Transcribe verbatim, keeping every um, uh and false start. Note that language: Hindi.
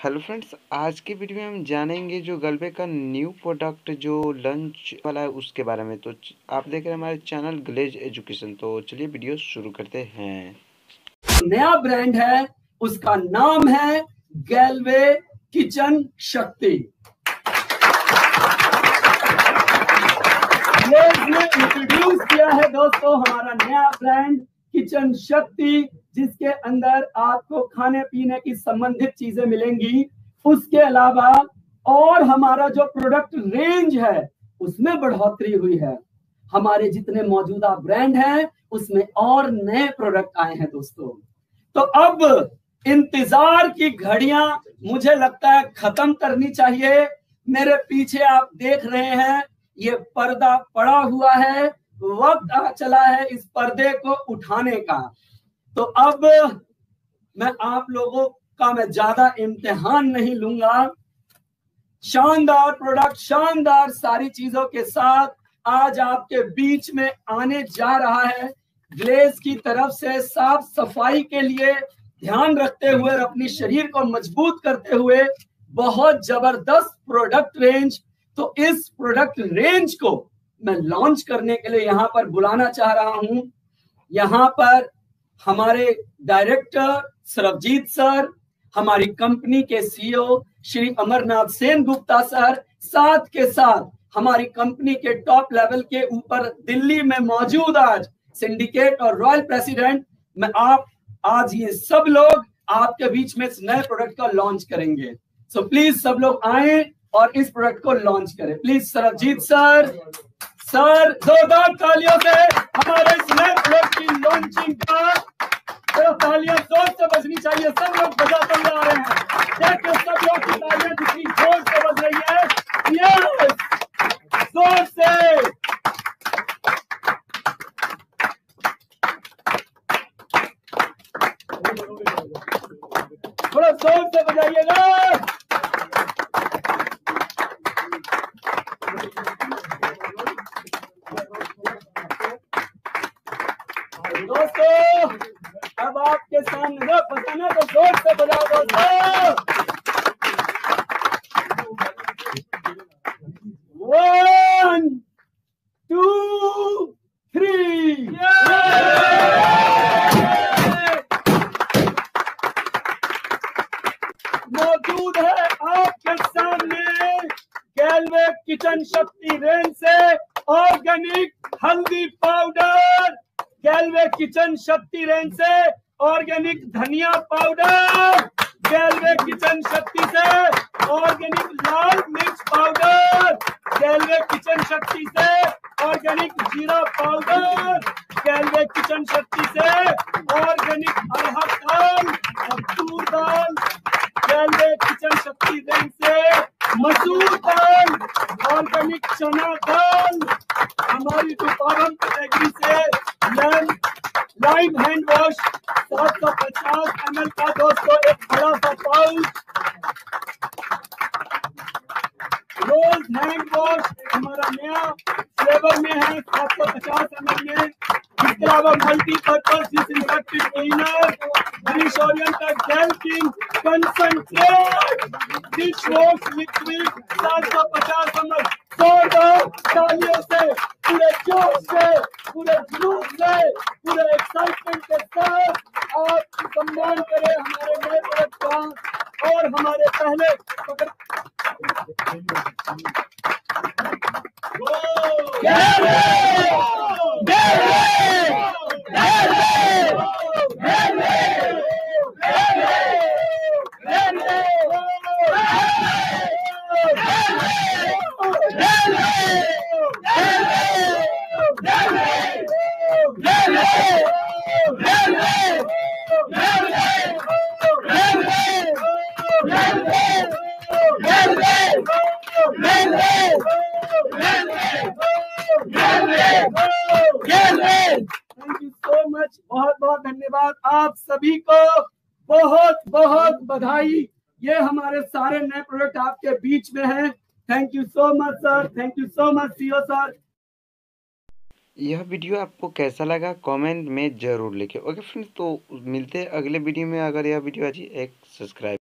हेलो फ्रेंड्स, आज की वीडियो में हम जानेंगे जो गलबे का न्यू प्रोडक्ट जो लंच वाला है उसके बारे में। तो आप देख रहे हैं हमारे चैनल ग्लेज एजुकेशन। तो चलिए वीडियो शुरू करते हैं। नया ब्रांड है, उसका नाम है गैल्वे किचन शक्ति। ने इंट्रोड्यूस किया है दोस्तों हमारा नया ब्रांड किचन शक्ति, जिसके अंदर आपको खाने पीने की संबंधित चीजें मिलेंगी। उसके अलावा और हमारा जो प्रोडक्ट रेंज है उसमें बढ़ोतरी हुई है। हमारे जितने मौजूदा ब्रांड हैं उसमें और नए प्रोडक्ट आए हैं दोस्तों। तो अब इंतजार की घड़ियां मुझे लगता है खत्म करनी चाहिए। मेरे पीछे आप देख रहे हैं ये पर्दा पड़ा हुआ है, वक्त आ चला है इस पर्दे को उठाने का। तो अब मैं आप लोगों का मैं ज्यादा इम्तिहान नहीं लूंगा। शानदार प्रोडक्ट, शानदार सारी चीजों के साथ आज आपके बीच में आने जा रहा है। ग्लेज की तरफ से साफ सफाई के लिए ध्यान रखते हुए और अपनी शरीर को मजबूत करते हुए बहुत जबरदस्त प्रोडक्ट रेंज। तो इस प्रोडक्ट रेंज को मैं लॉन्च करने के लिए यहाँ पर बुलाना चाह रहा हूँ। यहाँ पर हमारे डायरेक्टर सरबजीत सर, हमारी कंपनी के सीईओ श्री अमरनाथ सेन गुप्ता सर, साथ के साथ हमारी कंपनी के टॉप लेवल के ऊपर दिल्ली में मौजूद आज सिंडिकेट और रॉयल प्रेसिडेंट में आप आज ये सब लोग आपके बीच में इस नए प्रोडक्ट का लॉन्च करेंगे। सो प्लीज सब लोग आए और इस प्रोडक्ट को लॉन्च करें। प्लीज सरबजीत सर, सर जोरदार तालियों से हमारे इस नए प्रोडक्ट की लॉन्चिंग का तो तालियां जोर से बजनी चाहिए। सब लोग बजाते हुए आ रहे हैं। देखिए सब लोग की तालियां जितनी जोर से बज रही है, यस जोर से। थोड़ा जोर से बजाइएगा। दोस्तों अब आपके सामने ना बजाना तो जोर से बजाओ दोस्तों। One two three. मौजूद है आपके सामने गैल्वे किचन शक्ति रेंज से ऑर्गेनिक हल्दी powder, Galway Kitchen Shakti range से ऑर्गेनिक धनिया पाउडर, गैल्वे किचन शक्ति से ऑर्गेनिक लाल मिर्च पाउडर, गैल्वे किचन शक्ति से ऑर्गेनिक जीरा पाउडर, गैल्वे किचन शक्ति से ऑर्गेनिक अरहर दाल और तूर दाल, गैल्वे किचन शक्ति रेंज से मसूर दाल, ऑर्गेनिक चना दाल, हमारी दुपारम कैटेगरी से लाइम हैंड वॉश सात सौ पचास एम एल का दोस्तों एक बड़ा सा पाउच, रोज हैंड वॉश हमारा नया फ्लेवर में है सात सौ पचास एम एल में। इसके अलावा मल्टीपर्पज डिसइंफेक्टेंट क्लीनर, हरीश oriental gel king concentrate dish wash liquid सात सौ पचास एम एल। जोरदार तालियों से, पूरे जोश से, पूरे जुनून से, पूरे एक्साइटमेंट के साथ आप सम्मान करें हमारे नए प्रोडक्ट का। और हमारे पहले थैंक यू सो मच, बहुत बहुत धन्यवाद। आप सभी को बहुत बहुत बधाई। ये हमारे सारे नए प्रोडक्ट आपके बीच में हैं। Thank you so much sir, thank you so much CEO sir. यह वीडियो आपको कैसा लगा कमेंट में ज़रूर लिखें। ओके फ्रेंड्स, तो मिलते हैं अगले वीडियो में। अगर यह वीडियो अच्छी एक सब्सक्राइब